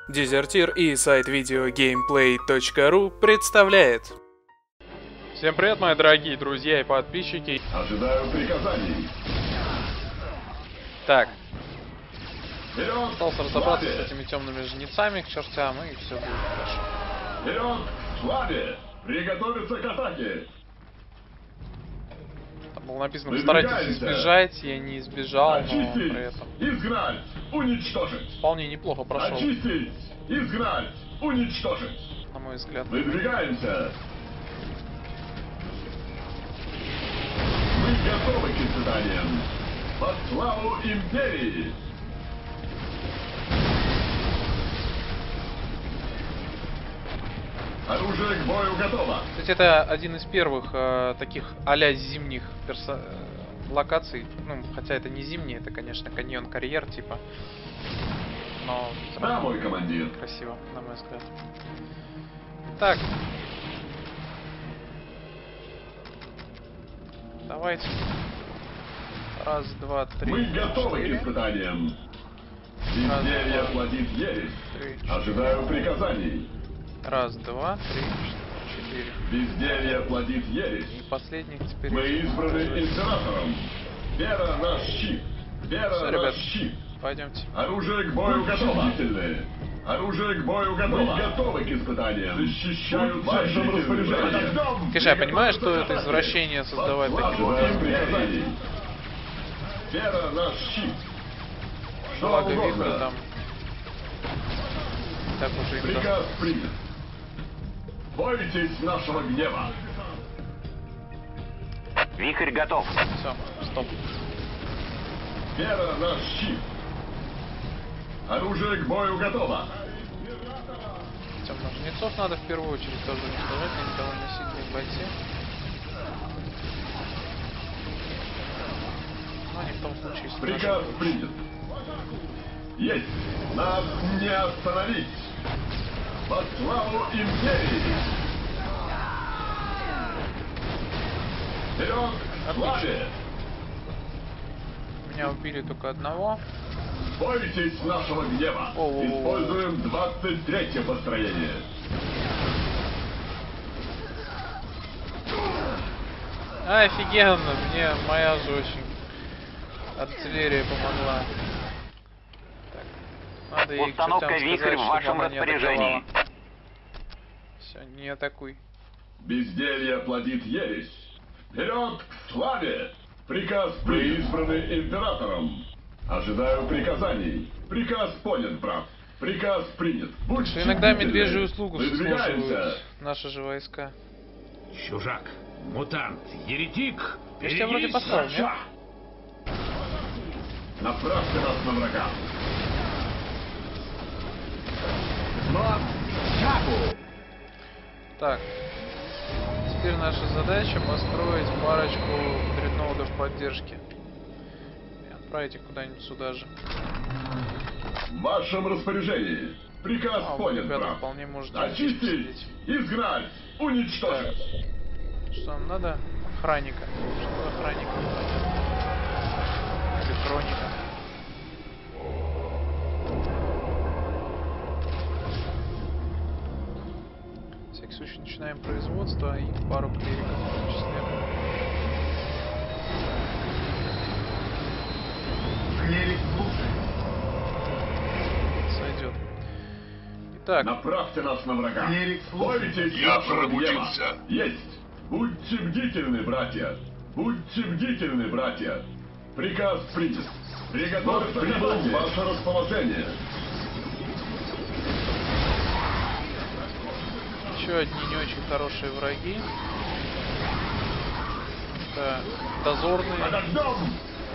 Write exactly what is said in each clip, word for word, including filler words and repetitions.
Дезертир и сайт видеогеймплей точка ру представляет. Всем привет, мои дорогие друзья и подписчики. Ожидаю приказаний. Так. Вперед! Пытался разобраться с этими темными жнецами к чертям, и все будет хорошо. Вперед! Славе! Приготовиться к атаке! Там было написано, старайтесь избежать, я не избежал, но Очистить! при этом Изгнать! Уничтожить! вполне неплохо прошел, Очистить! Изгнать! Уничтожить! на мой взгляд. Выдвигаемся! Мы готовы к испытаниям! Во славу Империи! Оружие к бою готово! Кстати, это один из первых э, таких а-ля зимних перса... э, локаций. Ну, хотя это не зимний, это, конечно, каньон карьер, типа. Но Да, мой командир. красиво, на мой взгляд. Так. Давайте. Раз, два, три. Мы готовы четыре. к испытаниям. Безделье плодит ересь. Три. Ожидаю приказаний. Раз, два, три, четыре. Безделье плодит ересь. И последний теперь. Мы избраны императором. Вера наш щит. Вера Всё, наш ребят. щит. Пойдемте. Оружие к бою готово. Оружие к бою готово. Мы готовы к испытаниям. Защищаю в вашем распоряжении. Конечно, я понимаю, что это извращение создавать таким образом. приказаний. Вера наш щит. Что Благо вихрь угодно. там. Так уже им Приказ принят. Бойтесь нашего гнева. Вихрь готов. Все, стоп. Вера наш щит. Оружие к бою готово. Темных жнецов надо в первую очередь тоже уничтожать, они довольно сильные бойцы. Но не в том случае, если Приказ наши- принят. Есть. Нас не остановить. Во славу Империи. Вперед к славе. Меня убили только одного. Бойтесь нашего гнева. О-о-о. Используем двадцать третье построение. А, офигенно, мне моя же очень артиллерия помогла. Так, надо ей к Установка чертям вихрь сказать, в чтобы вашем она не распоряжении. атаковала. Все, не атакуй. Безделье плодит ересь. Вперед к славе. Приказ мы избраны императором. Ожидаю приказаний. Приказ понят, брат. Приказ принят. Будьте Что иногда бдительны. медвежью услугу Выдвигаемся. сослуживают наши же войска. Чужак, мутант, еретик, Я ж тебя вроде послал, нет? Направьте нас на врага. Но шагу. Так. Теперь наша задача построить парочку дредноудов поддержки. И отправить их куда-нибудь сюда же. В вашем распоряжении. Приказ А, вы, понят, ребята, брат. вполне можете Очистить, сидеть. изгнать, уничтожить. Что нам надо? Охранника. Что охранника? Или хроника? В всякий случай начинаем производство и пару клириков в том числе. Клирик Сойдет. Итак, Направьте нас на врага. Бойтесь Я нашего пробудился. гнева. Есть. Будьте бдительны, братья. Будьте бдительны, братья. Приказ принят. Приготовиться прибыл в ваше расположение. еще одни не очень хорошие враги. Это дозорные. Подождем!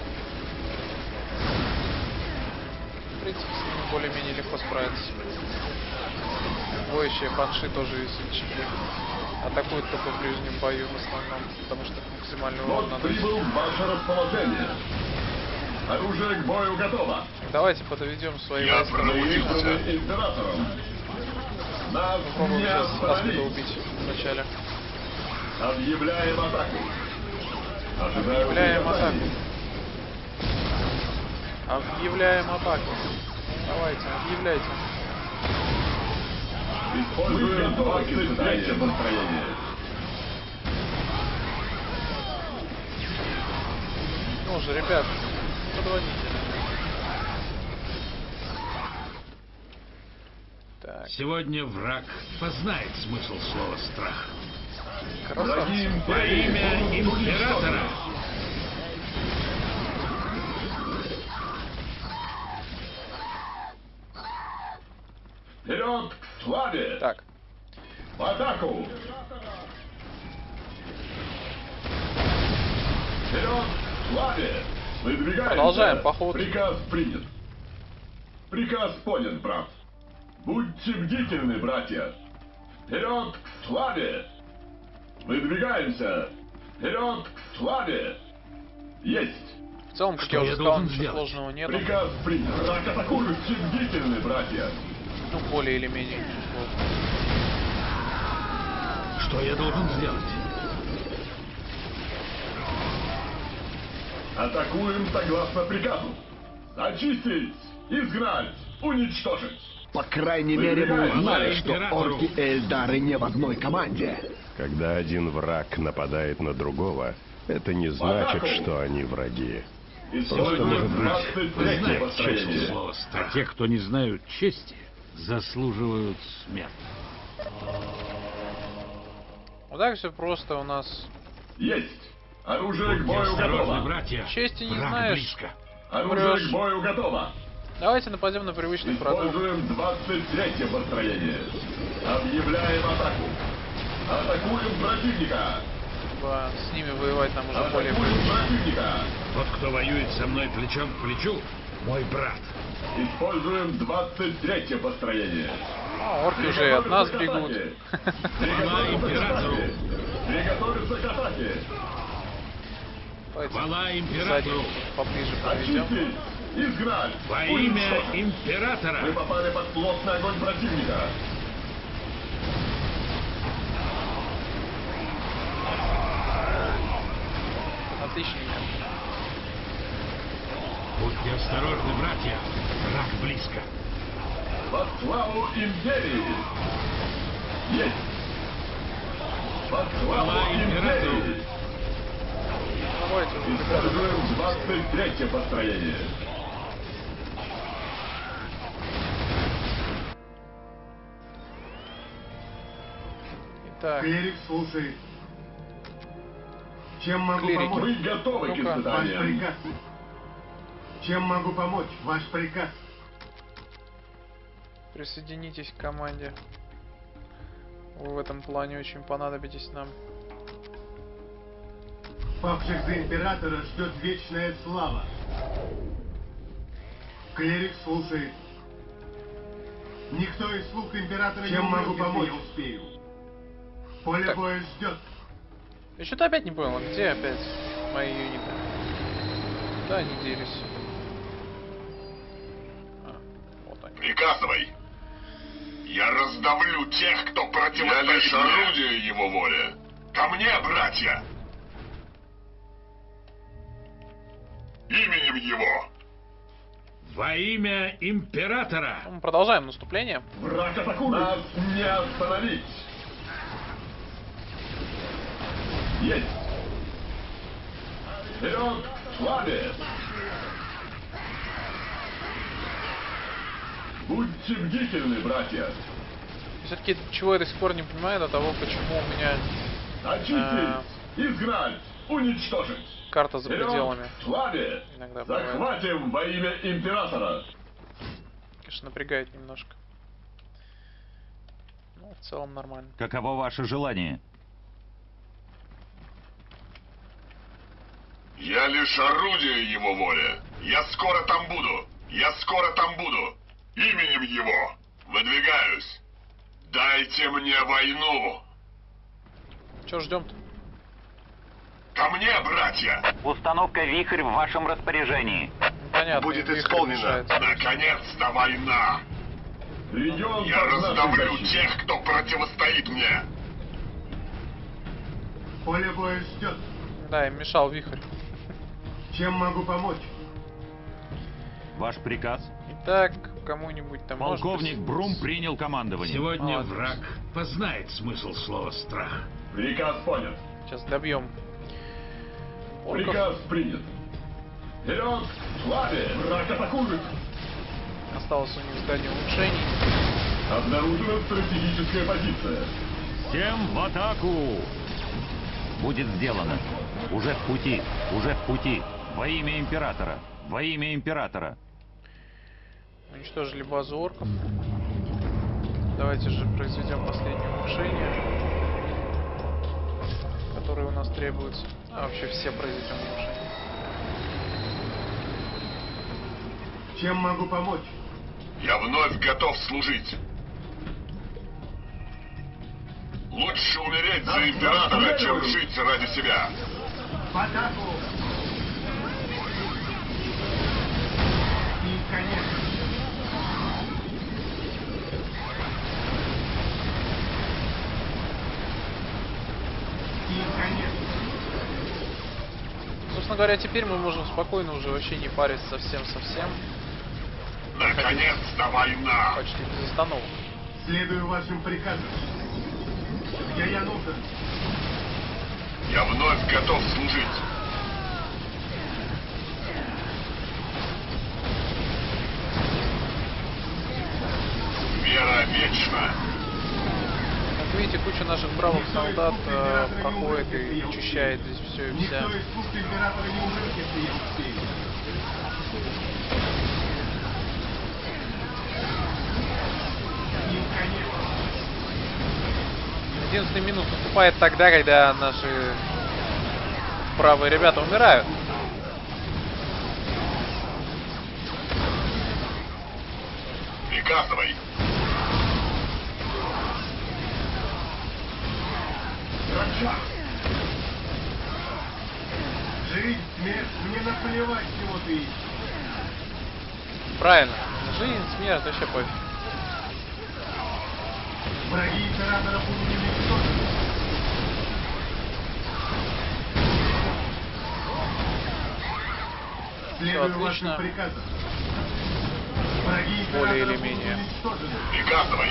В принципе, с ними более-менее легко справиться. Воющие банши тоже весельчаки. Атакуют только в ближнем бою в основном, потому что максимальный урон Вот надо. прибыл в ваше расположение. Оружие к бою готово. Давайте подведем свои Я войска. Мы пробудился. избраны императором. Нас Попробуем не сейчас аспида остановить. убить вначале. Объявляем атаку. Ожидаю Объявляем атаку. приказаний. Объявляем атаку. Давайте, объявляйте. Используем двадцать третье построение. Ну же, ребят, подводите. Так, Сегодня враг познает смысл слова «страх». красавцы. Враги Во империи имя будут императора! уничтожены. Вперед к славе! Так, В атаку! Вперед к славе! Выдвигаемся! Продолжаем поход. Приказ принят. Приказ понят, брат. Будьте бдительны, братья. Вперед к славе! Выдвигаемся! Вперед к славе! Есть! в целом, как Что я уже я сказал, должен ничего сделать? сложного нету. Приказ принят. Враг атакует! Будьте бдительны, братья. Ну, более или менее ничего сложного. Что я должен сделать? Атакуем согласно приказу. Очистить, изгнать, уничтожить. По крайней мере, мы узнали, что Императору. орки и эльдары не в одной команде. Когда один враг нападает на другого, это не значит, что они враги. Используем может быть, двадцать третье Познает смысл построение. слова «страх». А те, кто не знают чести, заслуживают смерти. Вот так все просто у нас. Есть. Оружие к Будьте бою осторожны, готово. братья. Чести не Враг знаешь. близко. Оружие Умрёшь. к бою готово. Давайте нападем на привычный продукт. Используем двадцать третье построение. Объявляем атаку. Атакуем противника. Типа, с ними воевать нам уже более Атакуем привычно. противника. Тот, кто воюет со мной плечом к плечу, мой брат. Используем двадцать третье построение. А, орки уже и от нас бегут. Приготовиться к императору. атаке. Приготовиться к атаке. Давайте Хвала сзади императору. поближе проведем. Очистить, изгнать, Во имя уничтожить. Вы императора. попали под плотный огонь противника. Отличненько. Будьте осторожны, братья. Враг близко. Во славу империи! Есть! Во славу Хвала императору. империи! Давайте уже, ребята. Используем двадцать третье построение. Итак, Клирик слушает. Чем могу Клирики. помочь? Мы готовы к Ну-ка. Ваш испытаниям. приказ. Чем могу помочь? Ваш приказ. присоединитесь к команде. Вы в этом плане очень понадобитесь нам. Павших за императора ждет вечная слава. Клирик слушает. Никто из слуг императора Чем не могу помочь? Я успею. Поле Так. боя ждет. Я что-то опять не понял, а где опять мои юниты? Куда они делись? А, вот они. Приказывай. Я раздавлю тех, кто противостоит. Я лишь орудие его воли. Ко мне, братья! Именем его! Во имя императора. Ну, мы продолжаем наступление. Враг атакует! Нас не остановить! Есть! Вперед к славе! Будьте бдительны, братья! Все-таки чего я до сих пор не понимаю, до того, почему у меня Очистить! А. Изгнать! Уничтожить! карта за Вперед пределами. к славе! Иногда бывает. Захватим во имя императора! Конечно, напрягает немножко. Ну, в целом нормально. Каково ваше желание? Я лишь орудие его воли. Я скоро там буду. Я скоро там буду. Именем его. Выдвигаюсь. Дайте мне войну. Че ждем-то? Ко мне, братья. Установка «Вихрь» в вашем распоряжении. Понятно. Будет вихрь исполнено. мешается. Наконец-то война. Регион Я раздавлю тех, кто противостоит мне. Поле боя ждет. Да, им мешал вихрь. Чем могу помочь? Ваш приказ? Итак, кому-нибудь там, может Полковник быть, Брум принял командование. Сегодня Молодец. враг познает смысл слова «страх». Приказ понят. Сейчас добьем орков. Приказ принят. Вперед! к Славе! Враг атакует! Осталось у них здание улучшений. Обнаружена стратегическая позиция. Всем в атаку! Будет сделано. Уже в пути. Уже в пути. Во имя Императора. Во имя Императора. Уничтожили базу орков. Давайте же произведем последнее улучшение, которые у нас требуются. А вообще все произведем улучшения. Чем могу помочь? Я вновь готов служить. Лучше умереть за императора, чем жить ради себя. В атаку! И конец. И конец. Собственно говоря, теперь мы можем спокойно уже вообще не париться совсем-совсем. Наконец-то война! Почти без остановок. Следую вашим приказам. Где я нужен? Я вновь готов служить. Вера вечна. Как видите, куча наших бравых солдат э, проходит и очищает здесь все и вся. Никто из слуг императора не умрет, если я успею. И конец. Единственный минус наступает тогда, когда наши бравые ребята умирают. Приказывай. Врача! Жизнь, смерть, мне наплевать, чего ты ищешь. Правильно. Жизнь, смерть, вообще пофиг. Враги императора будут уничтожены. Следую отлично. вашим приказам. Враги императора Более или будут менее. уничтожены. Приказывай.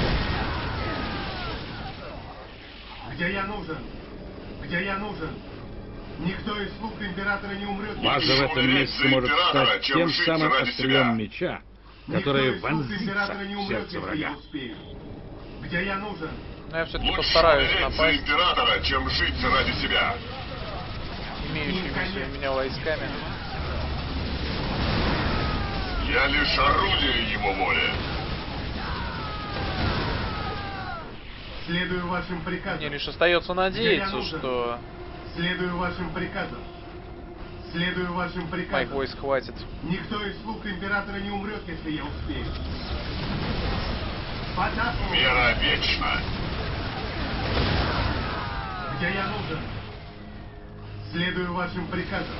Где я нужен? Где я нужен? Никто из слуг императора не умрет. База в этом умереть месте за может императора, стать чем тем жить самым ради острием себя. меча, Никто которое из слуг вонзится императора не в умрет, сердце если врага. я успею. Где я нужен? Но я все-таки Лучше постараюсь умереть за напасть императора, чем жить ради себя. имеющимися у меня войсками. Я лишь орудие его воли. Следую вашим Мне приказам. лишь остается надеяться, нужен? что Следую вашим приказам. Следую вашим моих приказам. войск хватит. Никто из слуг императора не умрет, если я успею. В атаку! Вера вечна. Где я нужен? Следую вашим приказам.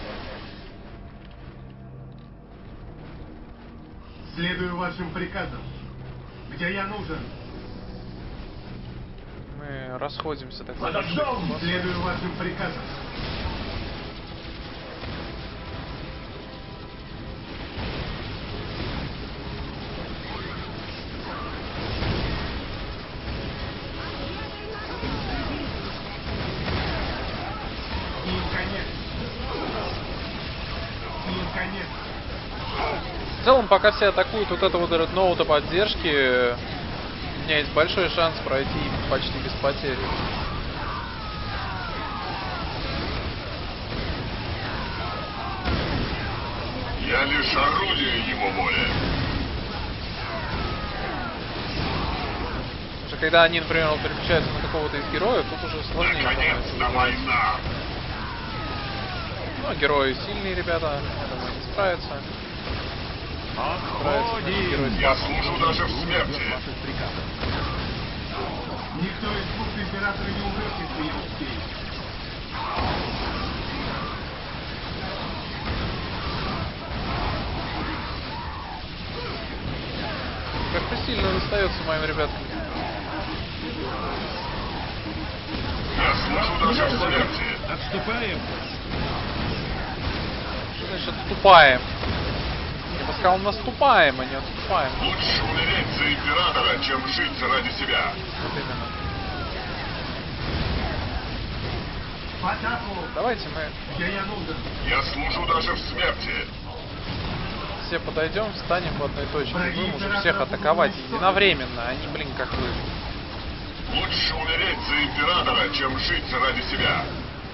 Следую вашим приказам. Где я нужен? Мы расходимся, так сказать. Подождем! Следую вашим приказам. И конец. И конец. В целом, пока все атакуют вот это вот этот ноута поддержки, у меня есть большой шанс пройти почти без потерь. Я лишь орудие его воли. Потому что когда они, например, вот переключаются на какого-то из героев, тут уже сложнее Наконец-то становится. война. Ну, герои сильные ребята, я думаю, они справятся. Отходим! Я служу даже в смерти. Никто из слуг императора не умрет, если я успею. Как-то сильно достается моим ребятам. Я служу даже в смерти. Отступаем. Что значит отступаем? Я сказал, наступаем, а не отступаем. Лучше умереть за императора, чем жить ради себя. Вот именно. В атаку! Давайте мы Где я нужен? Я служу даже в смерти. все подойдем, встанем в одной точке. Мы можем всех атаковать единовременно, а не, блин, как вы. Лучше умереть за императора, чем жить ради себя.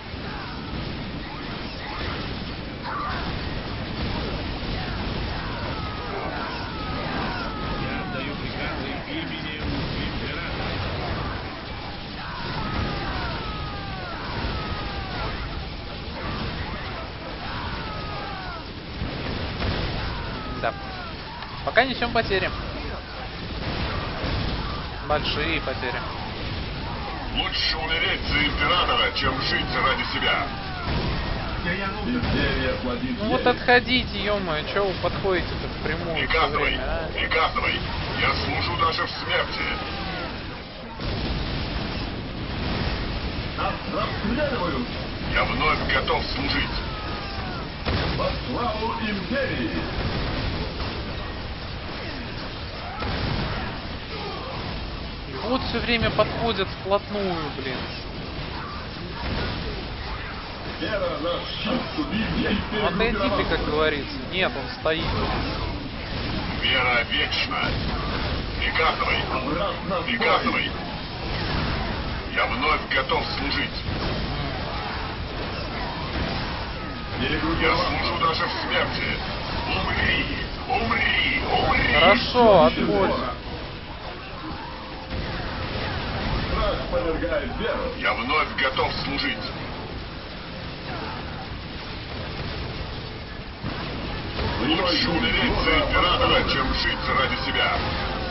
Я отдаю приказы именем императора. Да. Пока несем потери. Большие потери. Лучше умереть за императора, чем жить ради себя. Где я нужен? Империя плодит Ну вот отходите, ё-моё, чё вы подходите-то впрямую все Приказывай, время, а? приказывай. Я служу даже в смерти. Нас расстреливают. Я вновь готов служить. Во славу империи. И вот все время подходят вплотную, блин. Вера наш щит, убить Ну, отойди ты, как говорится. Нет, он стоит. Вера вечна. Приказывай. Обратно приказывай. Я вновь готов служить. Я служу даже в смерти. Умри, умри, умри. Хорошо, отходим. Страх повергает веру. Я вновь готов служить. Лучше умереть за императора, чем жить ради себя.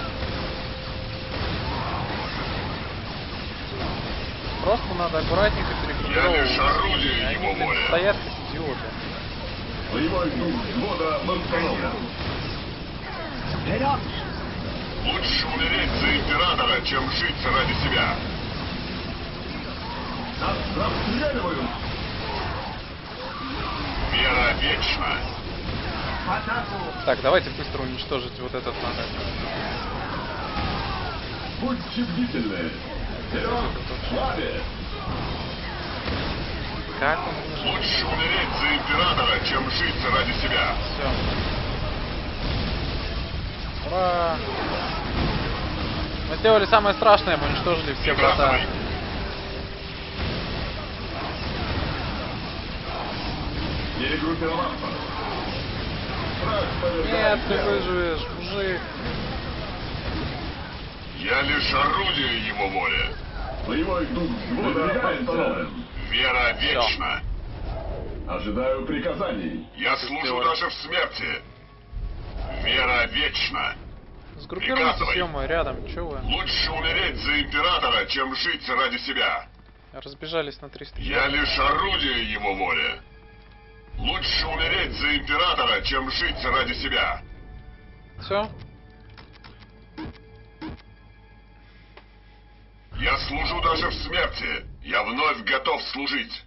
Просто надо аккуратненько Я перегруппировывать. лишь орудие Они, его блин, воли. стоят как идиоты. Боевой дух взвода восстановлен. Вперед! Лучше умереть за императора, чем жить ради себя. Нас расстреливают. Вера вечна. В атаку! Так, давайте быстро уничтожить вот этот надо. Будьте бдительны. Вперед к славе. Как он выжил? Лучше умереть за императора, чем жить ради себя. Все. Ура! Мы сделали самое страшное, мы уничтожили все врата. Приказывай. Перегруппироваться. Страх Нет, повергает ты веру. выживешь, мужик. Я лишь орудие его воли. Боевой дух взвода восстановлен. Вера вечна. Ожидаю приказаний. Я служу сделали. даже в смерти. Вера вечна. Сгруппируйтесь, Приказывай. ё-моё, рядом, чё вы? Лучше умереть за императора, чем жить ради себя. Разбежались на триста. Я лишь орудие его воли. Лучше умереть за императора, чем жить ради себя. Все? Я служу даже в смерти. Я вновь готов служить.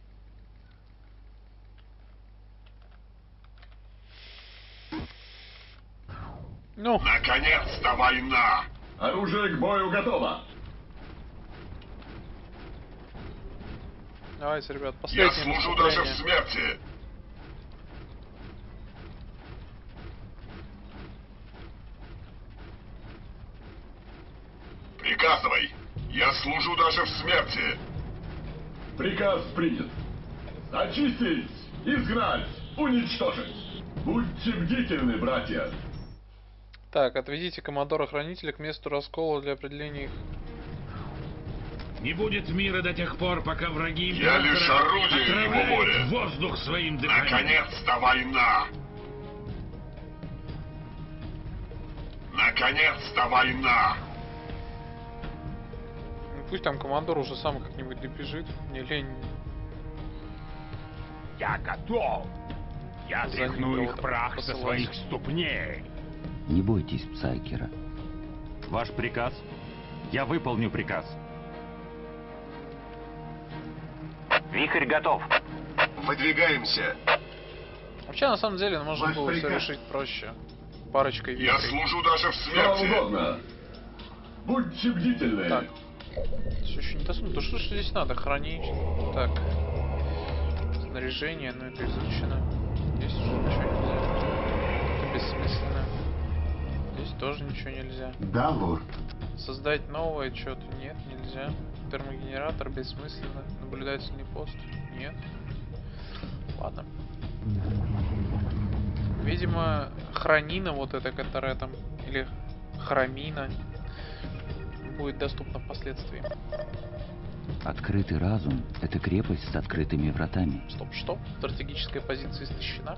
Ну, Наконец-то война! Оружие к бою готово. давайте, ребят, Я последнее служу даже в наступление. смерти. Приказывай. Я служу даже в смерти. Приказ принят. Очистить, изгнать, уничтожить. Будьте бдительны, братья. Так, отведите командора-хранителя к месту раскола для определения их. Не будет мира до тех пор, пока враги Я императора лишь орудие его отравляют воли. воздух своим дыханием. Наконец-то война. Наконец-то война. Ну, пусть там командор уже сам как-нибудь добежит. Мне лень. Я готов. Я За ним тряхну их кого-то прах со посылать. своих ступней. Не бойтесь, Псайкера. Ваш приказ? Я выполню приказ. Вихрь готов. Выдвигаемся. Вообще, на самом деле, можно Ваш было все приказ. решить проще. парочкой Я вихрей. служу даже в смерти. Что угодно. Будьте бдительны. Так. Все еще не доступно. Да что ж здесь надо? Хранить. Так. Снаряжение, ну это изучено. Здесь уже ничего нельзя. Это бессмысленно. Здесь тоже ничего нельзя. Да, лорд. Создать новое что-то нет, нельзя. Термогенератор бессмысленно. Наблюдательный пост нет. Ладно. Видимо, хранина вот эта, которая там, или храмина, будет доступна впоследствии. Открытый разум — это крепость с открытыми вратами. Стоп, что? Стратегическая позиция истощена?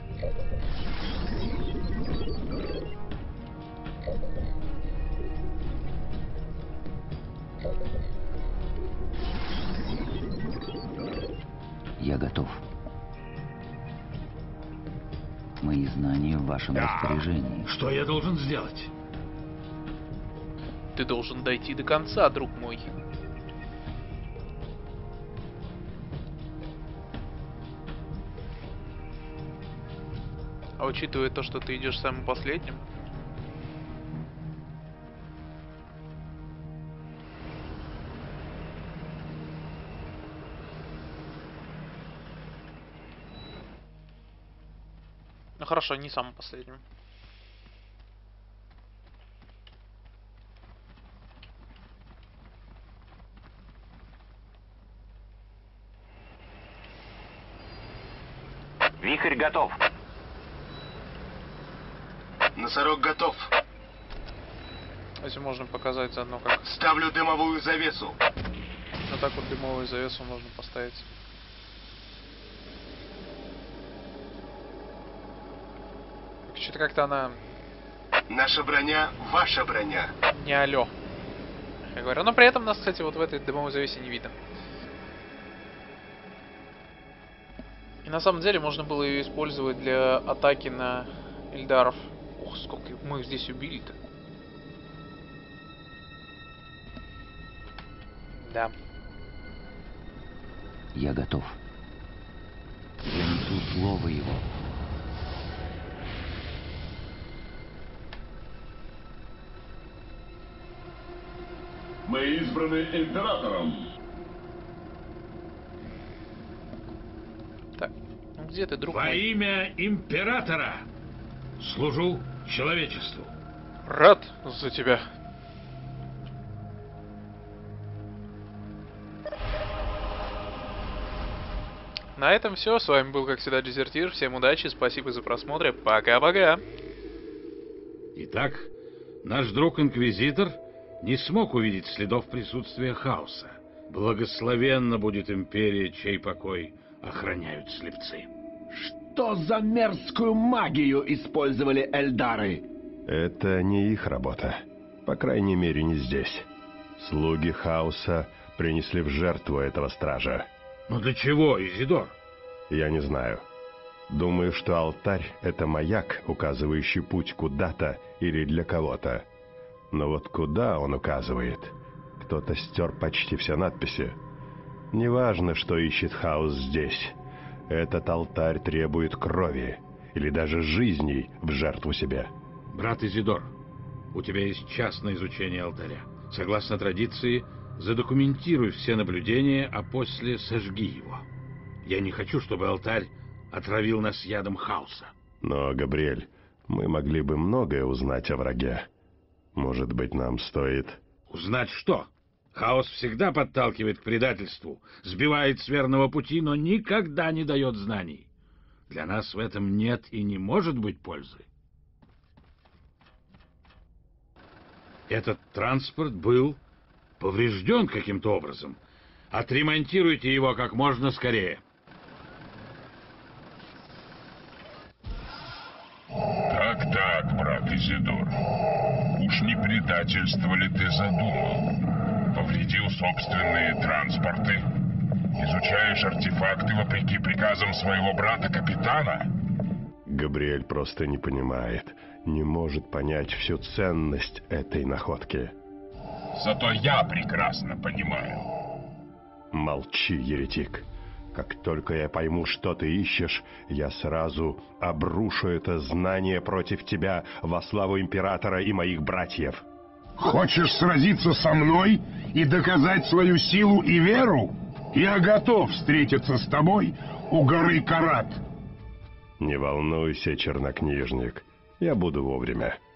Я готов. Мои знания в вашем распоряжении. Что я должен сделать? Ты должен дойти до конца, друг мой. А учитывая то, что ты идешь самым последним, ну хорошо, не самым последним. Вихрь готов. Носорог готов. Если можно показать заодно, как Ставлю дымовую завесу. вот так вот дымовую завесу можно поставить. Что-то как-то она Наша броня, ваша броня. не алё. Я говорю, но при этом нас, кстати, вот в этой дымовой завесе не видно. И на самом деле можно было ее использовать для атаки на Эльдаров. Ух, сколько мы их здесь убили-то. Да. Я готов. Я несу слово его. Мы избраны императором. Так, ну где ты, друг Во мой? имя императора служу человечеству. Рад за тебя. На этом все. С вами был, как всегда, Дезертир. Всем удачи, спасибо за просмотр. Пока-пока. Итак, наш друг-инквизитор не смог увидеть следов присутствия хаоса. Благословенна будет империя, чей покой охраняют слепцы. Что за мерзкую магию использовали эльдары? Это не их работа. По крайней мере, не здесь. Слуги хаоса принесли в жертву этого стража. Но для чего, Изидор? Я не знаю. Думаю, что алтарь — это маяк, указывающий путь куда-то или для кого-то. Но вот куда он указывает? Кто-то стер почти все надписи. Неважно, что ищет хаос здесь. Этот алтарь требует крови или даже жизней в жертву себе. Брат Изидор, у тебя есть час на изучение алтаря. Согласно традиции, задокументируй все наблюдения, а после сожги его. Я не хочу, чтобы алтарь отравил нас ядом хаоса. Но, Габриэль, мы могли бы многое узнать о враге. Может быть, нам стоит... Узнать что? Хаос всегда подталкивает к предательству, сбивает с верного пути, но никогда не дает знаний. Для нас в этом нет и не может быть пользы. Этот транспорт был поврежден каким-то образом. Отремонтируйте его как можно скорее. Так-так, брат Изидор. Уж не предательство ли ты задумал? Повредил собственные транспорты? Изучаешь артефакты вопреки приказам своего брата-капитана? Габриэль просто не понимает, не может понять всю ценность этой находки. Зато я прекрасно понимаю. Молчи, еретик. Как только я пойму, что ты ищешь, я сразу обрушу это знание против тебя во славу императора и моих братьев. Хочешь сразиться со мной и доказать свою силу и веру? Я готов встретиться с тобой у горы Карат. Не волнуйся, чернокнижник, я буду вовремя.